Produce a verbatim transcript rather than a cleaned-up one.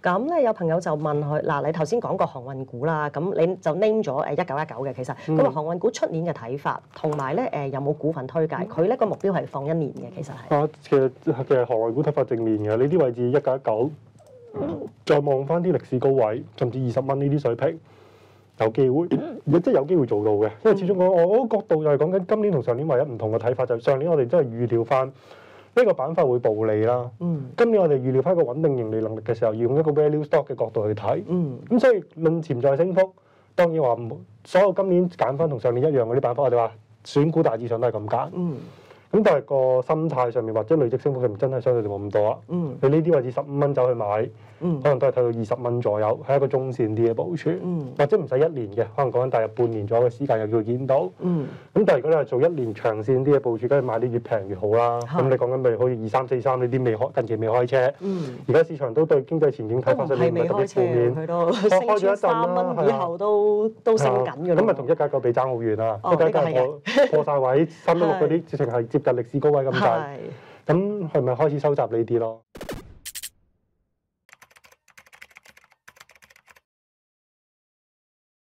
咁咧有朋友就問佢，嗱你頭先講過航運股啦，咁你就 name 咗誒一九一九嘅，其實咁啊航運股出年嘅睇法，同埋咧誒有冇股份推介？佢咧個目標係放一年嘅，其實係。 啊，其實其實航運股睇法正面嘅，呢啲位置一九一九，再望翻啲歷史高位，甚至二十蚊呢啲水平，有機會，亦即係有機會做到嘅。因為始終講我嗰個角度又係講緊今年同上年唯一唔同嘅睇法，就係上年我哋真係預料翻呢個板塊會暴利啦。 嗯。 今年我哋預料翻一個穩定盈利能力嘅時候，要用一個 value stock 嘅角度去睇。 嗯。 咁所以論潛在升幅，當然話所有今年揀翻同上年一樣嗰啲板塊，我哋話選股大致上都係咁揀。 嗯。 咁但係個心態上面或者累積升幅上面真係相對地冇咁多啊。 嗯。 你呢啲位置十五蚊走去買， 嗯。 可能都係睇到二十蚊左右，係一個中線啲嘅部署。 嗯。 或者唔使一年嘅，可能講緊大約半年左右嘅時間又叫見到。 嗯。 咁但係如果你係做一年長線啲嘅部署，梗係買啲越平越好啦。咁你講緊譬如好似二三四三呢啲未開近期未開車， 嗯。 而家市場都對經濟前景睇法上面唔係特別負面， 佢都升穿三蚊以後都都升緊㗎啦。 咁咪同一九一九比爭好遠啦， 哦一九一九破破曬位，三一六嗰啲直情係接近歷史高位咁滯。咁係咪開始收集呢啲咯？